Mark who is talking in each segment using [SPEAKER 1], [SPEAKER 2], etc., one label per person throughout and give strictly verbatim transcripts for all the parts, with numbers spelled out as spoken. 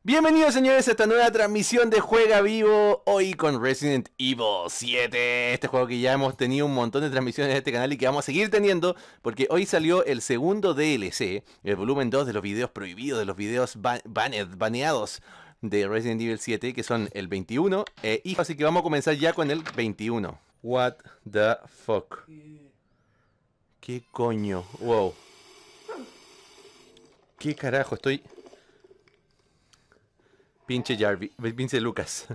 [SPEAKER 1] Bienvenidos señores a esta nueva transmisión de Juega Vivo, hoy con Resident Evil siete, este juego que ya hemos tenido un montón de transmisiones en este canal y que vamos a seguir teniendo, porque hoy salió el segundo D L C, el volumen dos de los videos prohibidos, de los videos ban banned, baneados de Resident Evil siete, que son el veintiuno, eh, y así que vamos a comenzar ya con el veintiuno. What the fuck? ¿Qué coño? Wow. ¿Qué carajo? Estoy... Pinche Jarvis, pinche Lucas.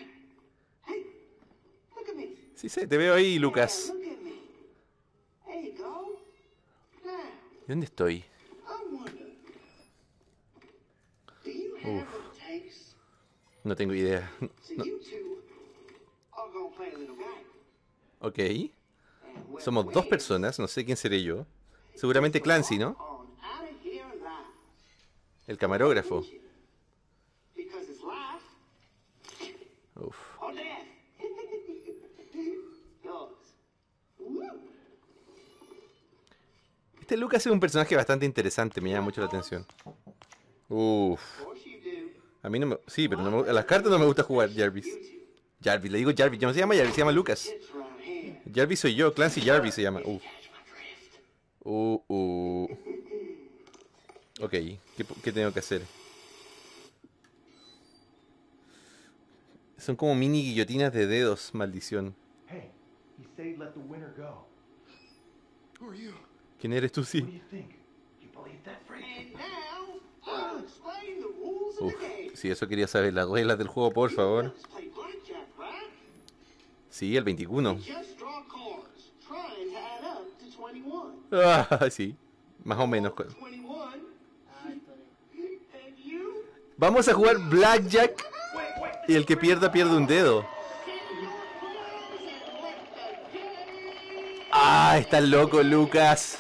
[SPEAKER 1] Sí, sí, te veo ahí, Lucas. ¿Dónde estoy? Uf. No tengo idea. No. Ok. Somos dos personas, no sé quién seré yo. Seguramente Clancy, ¿no? El camarógrafo. Uf. Este Lucas es un personaje bastante interesante, me llama mucho la atención. Uf. A mí no me... Sí, pero no me... a las cartas no me gusta jugar Jarvis. Jarvis, le digo Jarvis, yo no se llama Jarvis, se llama Lucas. Jarvis soy yo, Clancy Jarvis se llama. Uf. Uh, uh. Ok, ¿qué, qué tengo que hacer? Son como mini guillotinas de dedos, maldición. ¿Quién eres tú, sí? Uf, sí, eso quería saber. Las reglas del juego, por favor. Sí, el veintiuno. Ah, sí, más o menos. Vamos a jugar Blackjack. Y el que pierda, pierde un dedo. Ah, estás loco, Lucas.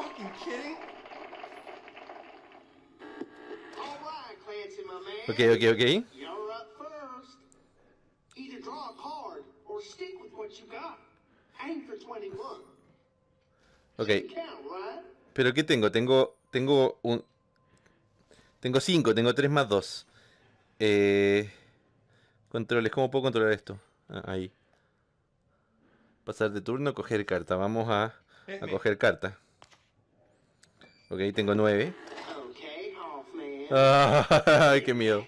[SPEAKER 1] Ok, ok, ok. Ok. Pero ¿qué tengo? Tengo, tengo un... Tengo cinco, tengo tres más dos. Eh... Controles, ¿cómo puedo controlar esto? Ah, ahí. Pasar de turno, coger carta. Vamos a, a coger carta. Ok, tengo nueve. Ay, qué miedo.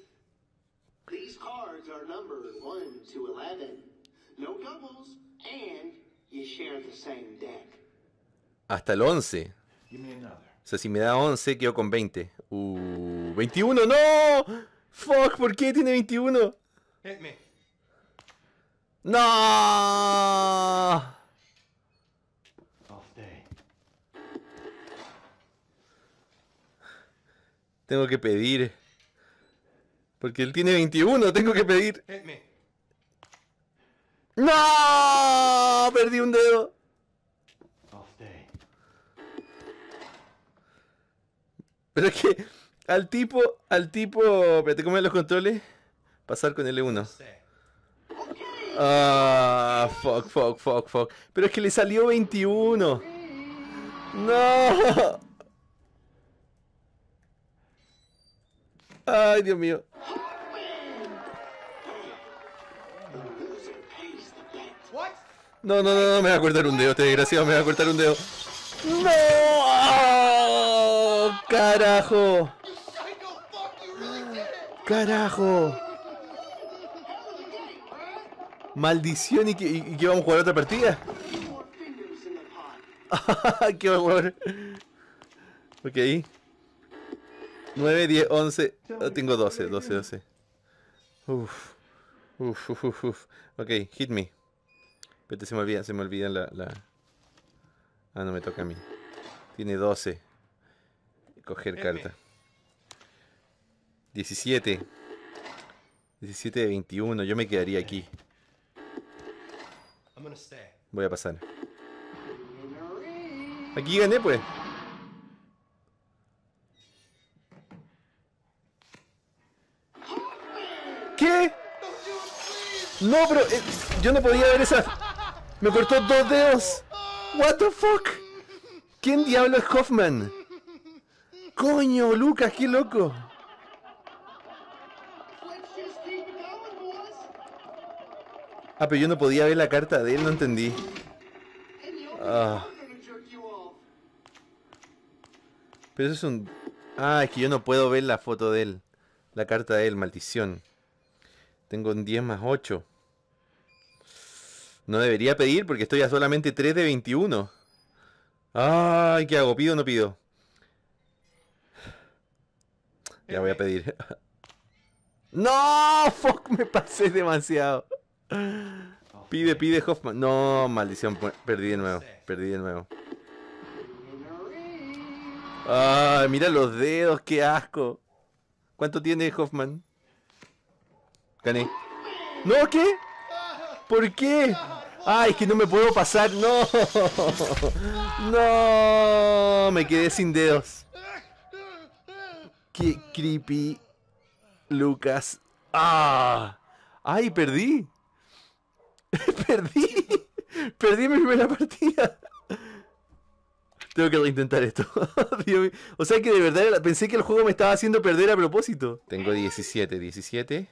[SPEAKER 1] Hasta el once. O sea, si me da once, quedo con veinte. Uh, veintiuno, ¡no! Fuck, ¿por qué tiene veintiuno? ¡No! Tengo que pedir. Porque él tiene veintiuno, tengo que pedir. ¡No! Perdí un dedo. Pero es que al tipo, al tipo... Espérate, ¿cómo los controles? Pasar con L uno. Ah, fuck, fuck, fuck, fuck. Pero es que le salió veintiuno. No. Ay, Dios mío. No, no, no, no, me va a cortar un dedo, este desgraciado me va a cortar un dedo. ¡No! ¡Oh, carajo! ¡Carajo! Maldición, ¿y que, y que vamos a jugar otra partida? ¡Qué horror! Ok. nueve, diez, once. Oh, tengo doce, doce, doce. Uf. Uf, uf, uf, uf. Ok, hit me. Espérate, se me olvida, se me olvida la, la... Ah, no me toca a mí. Tiene doce. Coger carta. diecisiete. diecisiete de veintiuno. Yo me quedaría aquí. Voy a pasar. Aquí gané, pues. ¿Qué? No, pero eh, yo no podía ver esa. Me cortó dos dedos. What the fuck? ¿Quién diablo es Hoffman? Coño, Lucas, qué loco. Ah, pero yo no podía ver la carta de él, no entendí. Ah. Pero eso es un... Ah, es que yo no puedo ver la foto de él. La carta de él, maldición. Tengo un diez más ocho. No debería pedir porque estoy a solamente tres de veintiuno. Ay, ¿qué hago? ¿Pido o no pido? Ya voy a pedir. ¡No! ¡Fuck! Me pasé demasiado. Pide, pide Hoffman. No, maldición. Perdí de nuevo. Perdí de nuevo. Ay, mira los dedos, qué asco. ¿Cuánto tiene Hoffman? Gané. ¿No? ¿Qué? ¿Por qué? Ay, es que no me puedo pasar. No. No. Me quedé sin dedos. Qué creepy. Lucas. Ah. Ay, perdí. Perdí. Perdí mi primera partida. Tengo que reintentar esto. Dios mío. O sea que de verdad pensé que el juego me estaba haciendo perder a propósito. Tengo diecisiete, diecisiete.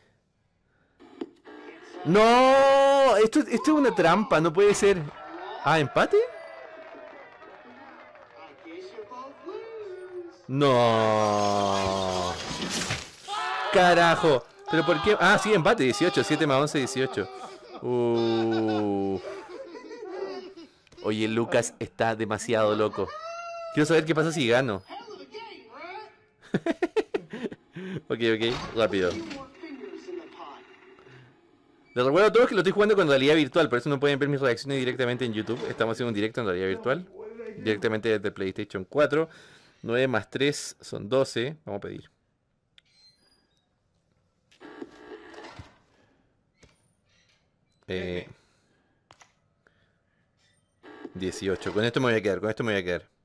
[SPEAKER 1] ¡No! Esto, esto es una trampa, no puede ser. Ah, ¿empate? No. Carajo. ¿Pero por qué? Ah, sí, empate, dieciocho. siete más once, dieciocho. Uh. Oye, Lucas está demasiado loco. Quiero saber qué pasa si gano. Ok, ok, rápido. Les recuerdo a todos que lo estoy jugando con realidad virtual, por eso no pueden ver mis reacciones directamente en YouTube. Estamos haciendo un directo en realidad virtual. Directamente desde PlayStation cuatro. nueve más tres son doce. Vamos a pedir. Eh, dieciocho. Con esto me voy a quedar, con esto me voy a quedar.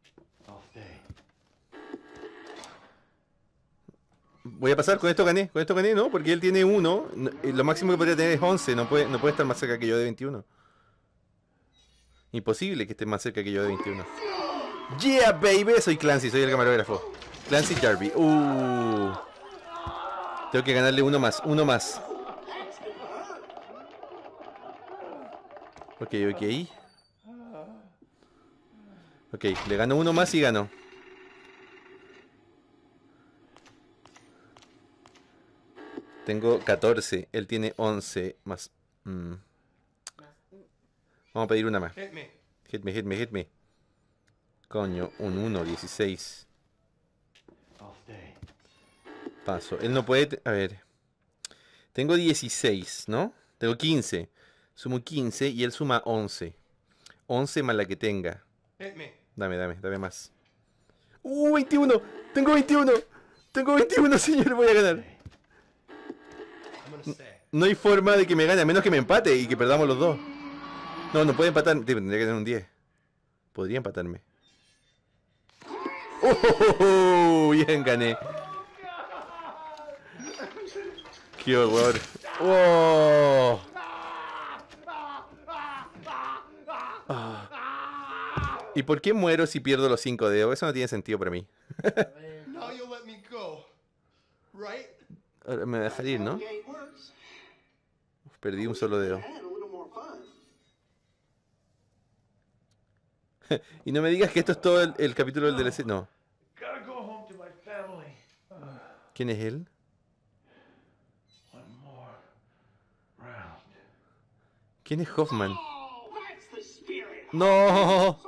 [SPEAKER 1] Voy a pasar, con esto gané, con esto gané, ¿no? Porque él tiene uno, y lo máximo que podría tener es once, no puede, no puede estar más cerca que yo de veintiuno. Imposible que esté más cerca que yo de veintiuno. Yeah, baby, soy Clancy, soy el camarógrafo. Clancy Jarvie. Uh. Tengo que ganarle uno más, uno más. Ok, ok. Ok, le gano uno más y gano. Tengo catorce, él tiene once más. Mm. Vamos a pedir una más. Hit me, hit me, hit me, hit me. Coño, un uno, dieciséis. Paso. Él no puede... A ver. Tengo dieciséis, ¿no? Tengo quince. Sumo quince y él suma once. once más la que tenga. Dame, dame, dame más. ¡Uh, veintiuno! ¡Tengo veintiuno! ¡Tengo veintiuno, señor! Voy a ganar. No hay forma de que me gane, a menos que me empate y que perdamos los dos. No, no puede empatar. Tendría que tener un diez. Podría empatarme. ¡Oh, oh, oh! Bien, gané. ¡Qué horror! ¡Oh! Ah. ¿Y por qué muero si pierdo los cinco dedos? Eso no tiene sentido para mí. Ahora me deja ir, ¿no? Uf, perdí un solo dedo. Y no me digas que esto es todo el, el capítulo del D L C. No. ¿Quién es él? ¿Quién es Hoffman? ¡No!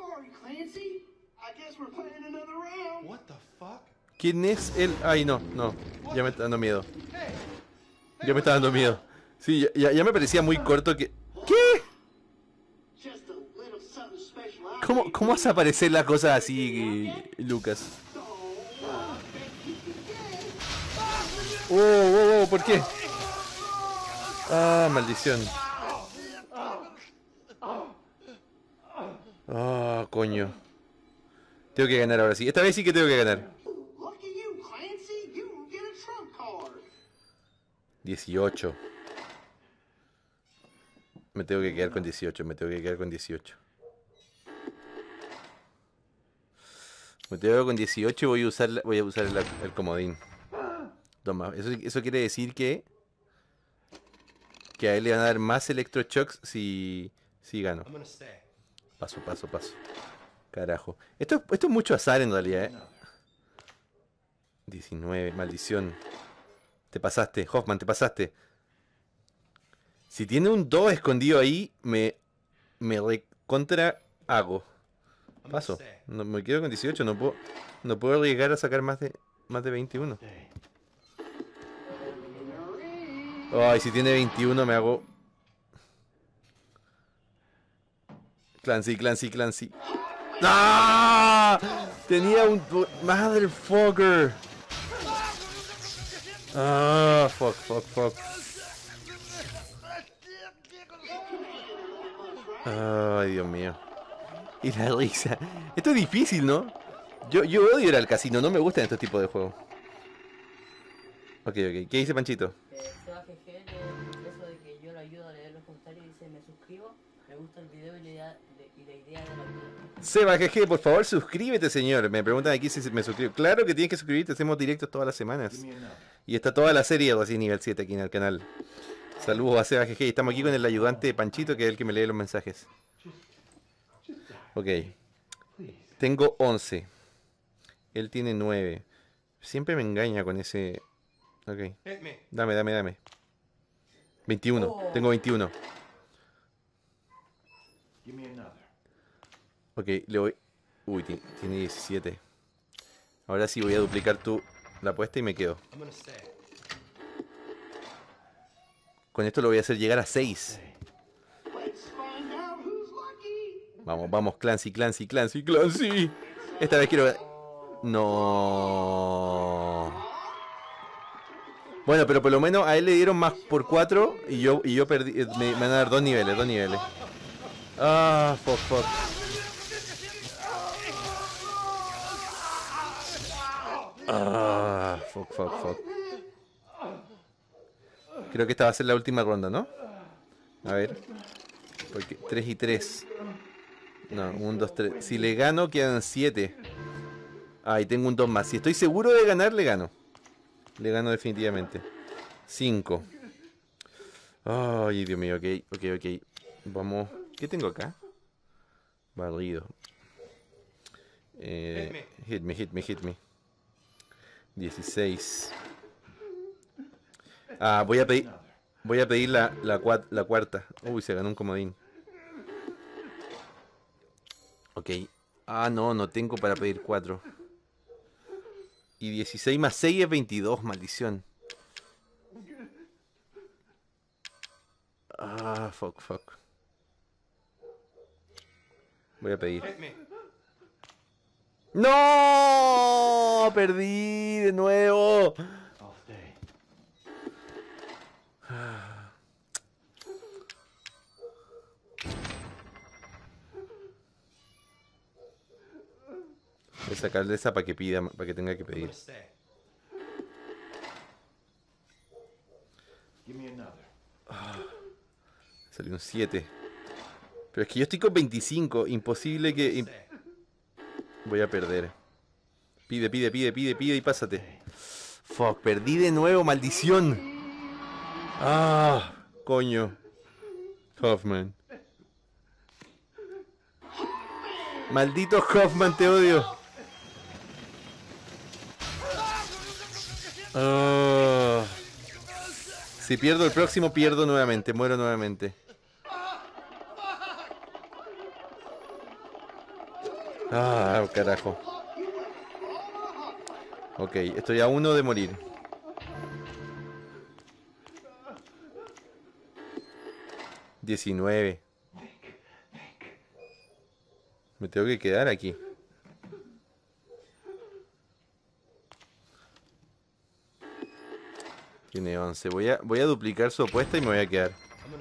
[SPEAKER 1] ¿Quién es él? Ay, no, no. Ya me está dando miedo. Ya me está dando miedo. Sí, ya, ya me parecía muy corto que... ¿Qué? ¿Cómo, cómo hace aparecer las cosas así, Lucas? Oh, oh, oh, ¿por qué? Ah, maldición. Ah, coño. Tengo que ganar ahora sí. Esta vez sí que tengo que ganar. dieciocho. Me tengo que quedar con dieciocho. Me tengo que quedar con dieciocho. Me tengo con dieciocho y voy a usar, voy a usar el, el comodín. Toma, eso, eso quiere decir que que a él le van a dar más electroshocks si, si gano. Paso, paso, paso. Carajo. Esto, esto es mucho azar en realidad, ¿eh? diecinueve, maldición. Te pasaste, Hoffman, te pasaste. Si tiene un dos escondido ahí, me, me recontra hago. Paso. No, me quedo con dieciocho, no puedo, no puedo arriesgar a sacar más de, más de veintiuno. Ay, si tiene veintiuno me hago... Clancy, Clancy, Clancy. ¡Ah! Tenía un... Motherfucker. Ah, fuck, fuck, fuck. Ay, Dios mío. Y la risa. Esto es difícil, ¿no? Yo, yo odio ir al casino, no me gustan estos tipos de juegos. Ok, ok. ¿Qué dice Panchito?
[SPEAKER 2] Eh, Seba G G, le- eso de que yo lo ayudo a leer los comentarios, dice me suscribo, me gusta el video y la idea de, y la idea de la vida.
[SPEAKER 1] Seba G G, por favor, suscríbete, señor. Me preguntan aquí si me suscribo. Claro que tienes que suscribirte, hacemos directos todas las semanas. Y está toda la serie de Resident Evil siete aquí en el canal. Saludos a Seba G G. Estamos aquí con el ayudante Panchito, que es el que me lee los mensajes. Ok. Tengo once. Él tiene nueve. Siempre me engaña con ese... Ok. Dame, dame, dame. veintiuno.
[SPEAKER 2] Oh.
[SPEAKER 1] Tengo veintiuno. Ok, le voy... Uy, ti- tiene diecisiete. Ahora sí voy a duplicar tu... la apuesta y me quedo. Con esto lo voy a hacer llegar a seis. Vamos, vamos, Clancy, Clancy, Clancy, Clancy. Esta vez quiero... No. Bueno, pero por lo menos a él le dieron más por cuatro y yo y yo perdí. Me, me van a dar dos niveles, dos niveles. Ah, fuck, fuck. Ah, fuck, fuck, fuck. Creo que esta va a ser la última ronda, ¿no? A ver. Porque tres y tres. No, un, dos, tres. Si le gano, quedan siete. Ah, y tengo un dos más. Si estoy seguro de ganar, le gano. Le gano definitivamente. cinco. Ay, Dios mío, ok, ok, ok. Vamos. ¿Qué tengo acá? Barrido. Eh, hit me, hit me, hit me. dieciséis. Ah, voy a pedir. Voy a pedir la, la, cuat- la cuarta. Uy, se ganó un comodín. Ok. Ah, no, no tengo para pedir cuatro. Y dieciséis más seis es veintidós, maldición. Ah, fuck, fuck. Voy a pedir. ¡No! Perdí de nuevo. Voy a sacarle esa para que pida, para que tenga que pedir. Salió un siete. Pero es que yo estoy con veinticinco. Imposible que... im- Voy a perder. Pide, pide, pide, pide, pide y pásate. Fuck, perdí de nuevo, maldición. Ah, coño. Hoffman. Maldito Hoffman, te odio. Ah. Si pierdo el próximo, pierdo nuevamente. Muero nuevamente. Ah, carajo. Ok, estoy a uno de morir. diecinueve. Me tengo que quedar aquí. Tiene once. Voy a, voy a duplicar su apuesta y me voy a quedar.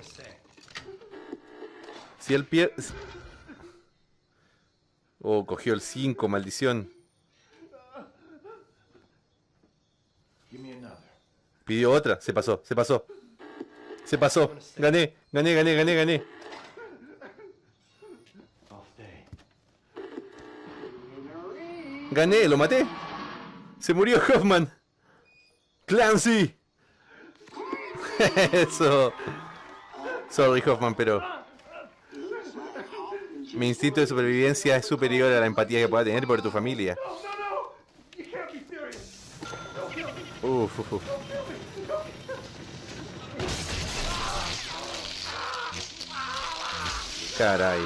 [SPEAKER 1] Si él pierde... Oh, cogió el cinco, maldición. Pidió otra, se pasó, se pasó. Se pasó. Gané, gané, gané, gané, gané. Gané, lo maté. Se murió Hoffman. Clancy. Eso. Sorry, Hoffman, pero mi instinto de supervivencia es superior a la empatía que pueda tener por tu familia. Uf, uf, uf. Caray.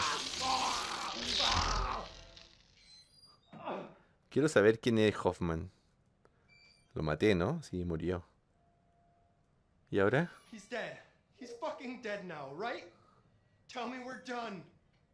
[SPEAKER 1] Quiero saber quién es Hoffman. Lo maté, ¿no? Sí, murió. ¿Y ahora?
[SPEAKER 3] He's dead. He's fucking dead now, right? Tell me we're done.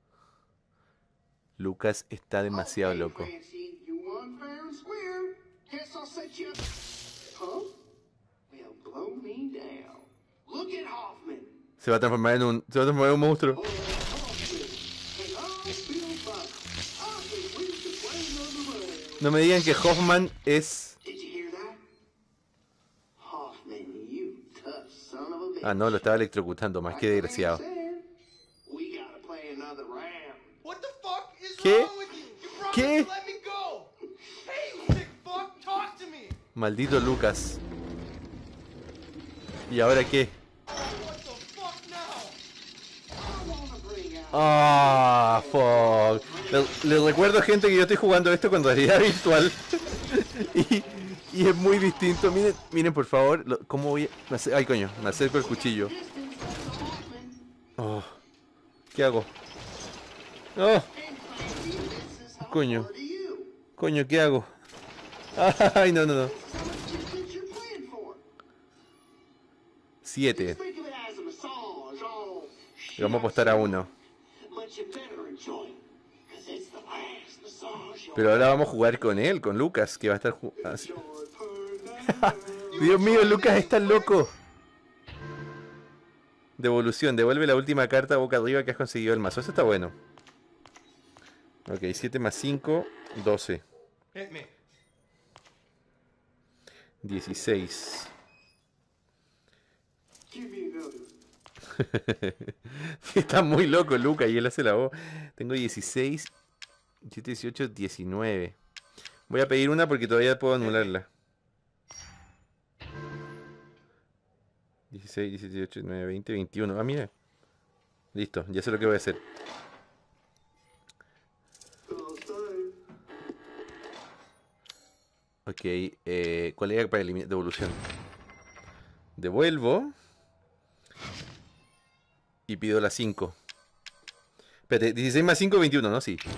[SPEAKER 1] Lucas está demasiado loco.
[SPEAKER 4] Francie, you won fair and square. Guess I'll set you up. Huh? Well, blow me down. Look at Hoffman.
[SPEAKER 1] Se va a transformar en un, se va a transformar en un monstruo.
[SPEAKER 4] Oh, Hoffman. And I'll feel fine. I think we should play another round.
[SPEAKER 1] No me digan que Hoffman es...
[SPEAKER 4] Did you hear that? Hoffman, you tough son of a bitch.
[SPEAKER 1] Ah, no, lo estaba electrocutando, más que desgraciado.
[SPEAKER 4] We gotta play another round.
[SPEAKER 3] What the fuck is
[SPEAKER 1] ¿Qué?
[SPEAKER 3] wrong with you? You promised
[SPEAKER 1] ¿Qué?
[SPEAKER 3] to let me go. Hey, you sick fuck, talk to me.
[SPEAKER 1] Maldito Lucas. ¿Y ahora qué?
[SPEAKER 3] What the fuck now?
[SPEAKER 4] I wanna bring out.
[SPEAKER 1] Ah, fuck. Les les recuerdo, gente, que yo estoy jugando esto con realidad virtual. y, y es muy distinto. Miren, miren por favor, lo- cómo voy a... me ace- Ay, coño, me acerco el cuchillo. Oh, ¿qué hago? Oh, coño. Coño, ¿qué hago? Ay, no, no, no. Siete. Y vamos a apostar a uno. Pero ahora vamos a jugar con él, con Lucas, que va a estar ju- así- Dios mío, Lucas está loco. Devolución, devuelve la última carta boca arriba que has conseguido el mazo. Eso está bueno. Ok, siete más cinco, doce.
[SPEAKER 3] Hit me.
[SPEAKER 1] dieciséis. Está muy loco Lucas y él hace la voz. Tengo dieciséis, diecisiete, dieciocho, diecinueve. Voy a pedir una porque todavía puedo anularla. dieciséis, diecisiete, dieciocho, diecinueve, veinte, veintiuno. Ah, mira. Listo, ya sé lo que voy a hacer. Ok, eh, ¿cuál era para eliminar? Devolución. Devuelvo. Y pido la cinco. Espérate, dieciséis más cinco, veintiuno, ¿no? Sí.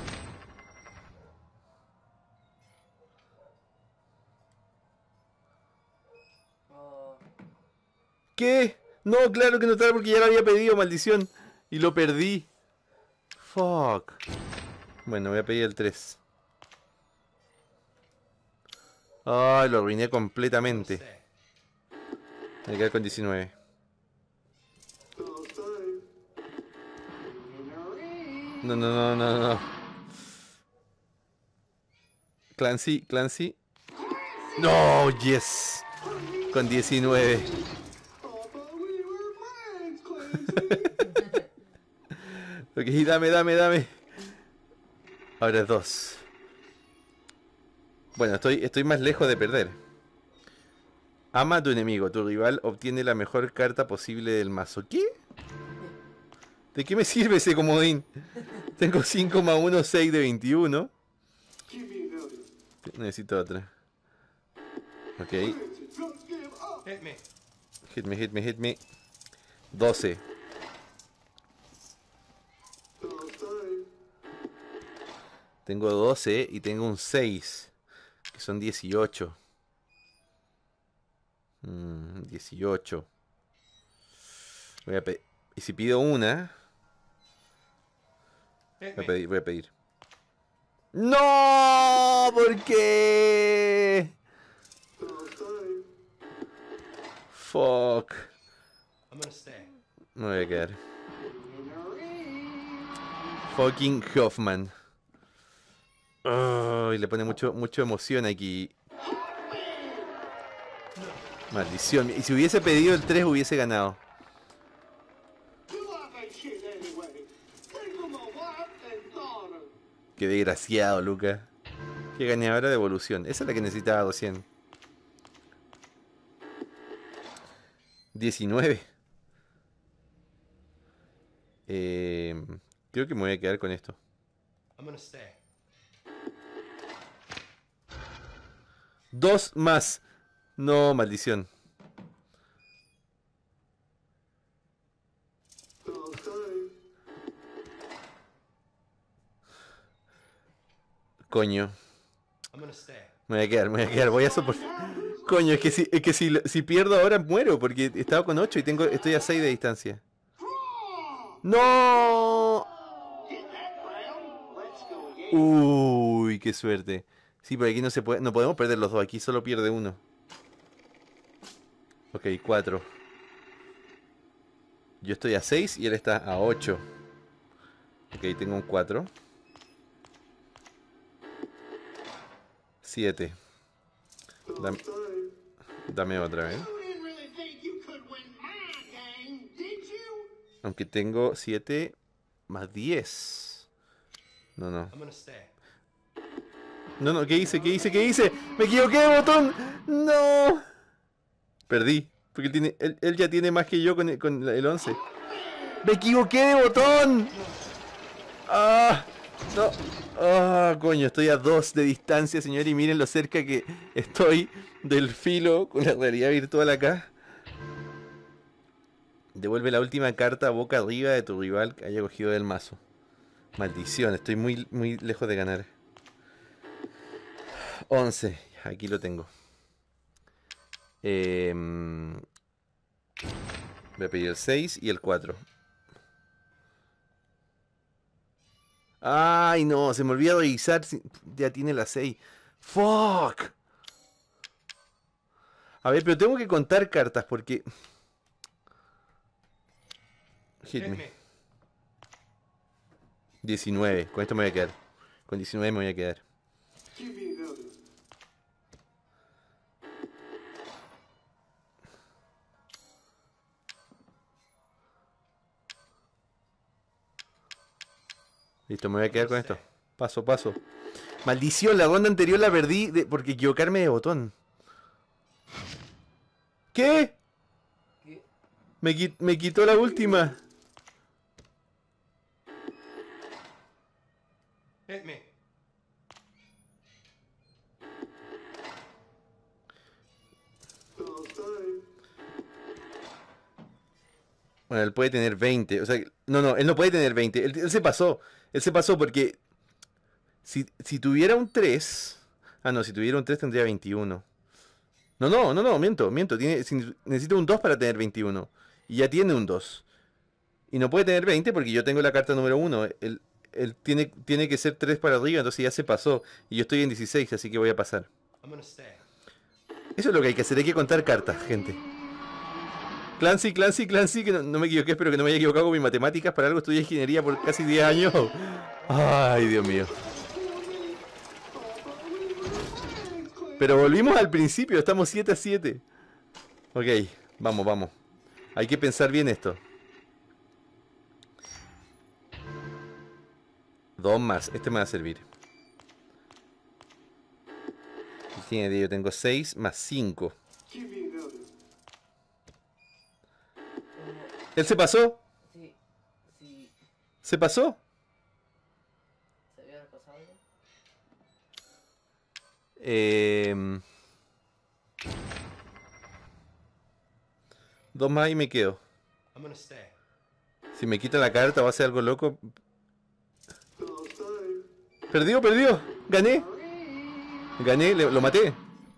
[SPEAKER 2] Oh,
[SPEAKER 1] ¿Qué? No, claro que no estaba porque ya lo había pedido, maldición. Y lo perdí. Fuck. Bueno, voy a pedir el tres. Ay, lo arruiné completamente.
[SPEAKER 3] Stay.
[SPEAKER 1] Me quedé con diecinueve. No, no, no, no, no. Clancy, Clancy. No, yes. Con diecinueve. Ok, dame, dame, dame. Ahora es dos. Bueno, estoy, estoy más lejos de perder. Ama a tu enemigo. Tu rival obtiene la mejor carta posible del mazo. ¿Qué? ¿De qué me sirve ese comodín? Tengo cinco más uno, seis de veintiuno. Necesito otra. Ok.
[SPEAKER 3] Hit me.
[SPEAKER 1] Hit me, hit me, hit me. doce. Tengo doce y tengo un seis. Que son dieciocho. Mm, dieciocho. Voy a pedir. Y si pido una.
[SPEAKER 3] Hit
[SPEAKER 1] Voy a
[SPEAKER 3] me.
[SPEAKER 1] pedir, voy a pedir. ¡No! ¿Por qué? Fuck.
[SPEAKER 3] I'm gonna stay.
[SPEAKER 1] Me voy a quedar. Fucking Hoffman. Oh, y le pone mucho, mucho emoción aquí. Maldición. Y si hubiese pedido el tres hubiese ganado. Qué desgraciado, Luca. Qué ganadora de evolución. Esa es la que necesitaba recién. diecinueve. Eh, creo que me voy a quedar con esto.
[SPEAKER 3] I'm gonna stay.
[SPEAKER 1] Dos más. No, maldición.
[SPEAKER 4] I'll stay.
[SPEAKER 1] Coño.
[SPEAKER 3] I'm gonna stay.
[SPEAKER 1] Me voy a quedar, me voy a quedar. Voy a soportar. Coño, es que si, es que si, si pierdo ahora muero. Porque estaba con ocho y tengo, estoy a seis de distancia.
[SPEAKER 4] Draw!
[SPEAKER 1] ¡No!
[SPEAKER 4] Hit that ground. Let's go again.
[SPEAKER 1] Uy, qué suerte. Sí, pero aquí no se puede, no podemos perder los dos. Aquí solo pierde uno. Ok, cuatro. Yo estoy a seis y él está a ocho. Ok, tengo un cuatro. siete.
[SPEAKER 4] I'll
[SPEAKER 1] Dame,
[SPEAKER 4] stay.
[SPEAKER 1] dame otra vez.
[SPEAKER 4] You didn't really think you could win my game, did you?
[SPEAKER 1] Aunque tengo siete más diez. No, no.
[SPEAKER 3] I'm gonna stay.
[SPEAKER 1] No, no, ¿qué hice? ¿Qué hice? ¿Qué hice? ¡Me equivoqué de botón! ¡No! Perdí. Porque él, tiene, él, él ya tiene más que yo con el, con el once. ¡Me equivoqué de botón! ¡Ah! ¡No! ¡Ah, coño! Estoy a dos de distancia, señor. Y miren lo cerca que estoy del filo con la realidad virtual acá. Devuelve la última carta boca arriba de tu rival que haya cogido del mazo. Maldición, estoy muy, muy lejos de ganar. once. Aquí lo tengo. Eh, voy a pedir el seis y el cuatro. Ay, no, se me olvidó revisar. si- Ya tiene la seis. Fuck. A ver, pero tengo que contar cartas porque... Hit
[SPEAKER 3] Hit
[SPEAKER 1] me.
[SPEAKER 3] me.
[SPEAKER 1] diecinueve. Con esto me voy a quedar. Con diecinueve me voy a quedar.
[SPEAKER 4] Give me another.
[SPEAKER 1] Listo, me voy a quedar con esto. Paso, paso. Maldición, la ronda anterior la perdí de- porque equivocarme de botón. ¿Qué?
[SPEAKER 2] ¿Qué?
[SPEAKER 1] Me, qui- me quitó la última.
[SPEAKER 3] Hit me.
[SPEAKER 4] I'll stay.
[SPEAKER 1] Bueno, él puede tener veinte. O sea, no, no, él no puede tener veinte. Él, él se pasó. Él se pasó porque si, si tuviera un tres... Ah, no, si tuviera un tres tendría veintiuno. No, no, no, no, miento, miento. Tiene, si- necesita un dos para tener veintiuno. Y ya tiene un dos. Y no puede tener veinte porque yo tengo la carta número uno. Él, él tiene, tiene que ser tres para arriba, entonces ya se pasó. Y yo estoy en dieciséis, así que voy a pasar.
[SPEAKER 3] I'm gonna stay.
[SPEAKER 1] Eso es lo que hay que hacer, hay que contar cartas, gente. Clancy, Clancy, Clancy, que no, no me equivoqué, espero que no me haya equivocado con mis matemáticas. Para algo estudié ingeniería por casi diez años. Ay, Dios mío. Pero volvimos al principio, estamos siete a siete. Ok, vamos, vamos. Hay que pensar bien esto. Dos más, este me va a servir. Ingeniería, yo tengo seis más cinco.
[SPEAKER 4] Give me another.
[SPEAKER 2] Como,
[SPEAKER 1] ¿Él se pasó?
[SPEAKER 2] sí, sí,
[SPEAKER 1] ¿Se pasó?
[SPEAKER 2] ¿se había pasado algo?
[SPEAKER 1] Eh, dos más y me quedo.
[SPEAKER 3] I'm gonna stay.
[SPEAKER 1] Si me quita la carta va a ser algo loco.
[SPEAKER 4] I'll stay.
[SPEAKER 1] Perdió, perdió. Gané. Gané, le- lo maté.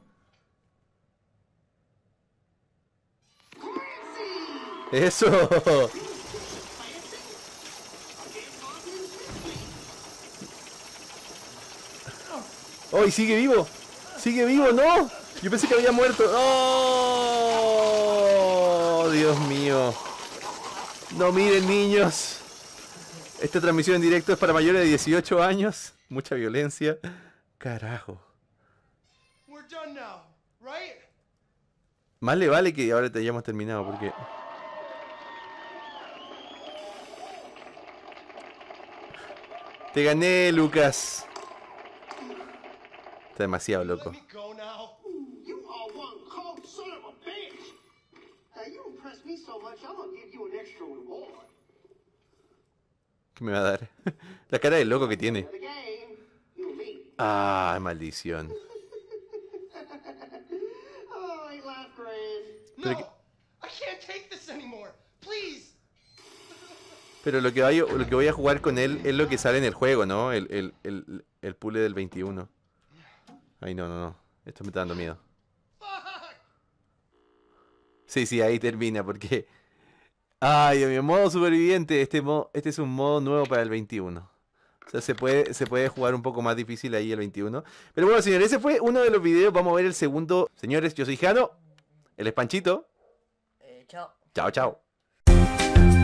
[SPEAKER 1] Eso. ¡Oh, y sigue vivo! ¡Sigue vivo! ¡No! Yo pensé que había muerto. ¡Oh! Dios mío. No miren, niños. Esta transmisión en directo es para mayores de dieciocho años. Mucha violencia. Carajo.
[SPEAKER 3] We're done now, right?
[SPEAKER 1] Más le vale que ahora te hayamos terminado porque... Te gané, Lucas. Está demasiado
[SPEAKER 3] Let
[SPEAKER 1] loco.
[SPEAKER 3] me go now.
[SPEAKER 4] You are one cold son of a bitch. Now you impressed me so much, I'm gonna give you an extra reward.
[SPEAKER 1] ¿Qué me va a dar? La cara de loco que tiene.
[SPEAKER 4] The game, you meet.
[SPEAKER 1] Ah, maldición.
[SPEAKER 4] Oh, ain't life grand?
[SPEAKER 3] No!
[SPEAKER 1] Pero que-
[SPEAKER 3] I can't take this anymore! Please!
[SPEAKER 1] Pero lo que, voy, lo que voy a jugar con él es lo que sale en el juego, ¿no? El, el, el, el puzzle del veintiuno. Ay, no, no, no. Esto me está dando miedo.
[SPEAKER 3] Fuck!
[SPEAKER 1] Sí, sí, ahí termina, porque... Ay, Dios mío, modo superviviente. Este, mo- este es un modo nuevo para el veintiuno. O sea, se puede, se puede jugar un poco más difícil ahí el veintiuno. Pero bueno, señores, ese fue uno de los videos. Vamos a ver el segundo. Señores, yo soy Jano. Él es Panchito.
[SPEAKER 2] Eh, chao.
[SPEAKER 1] Chao, chao.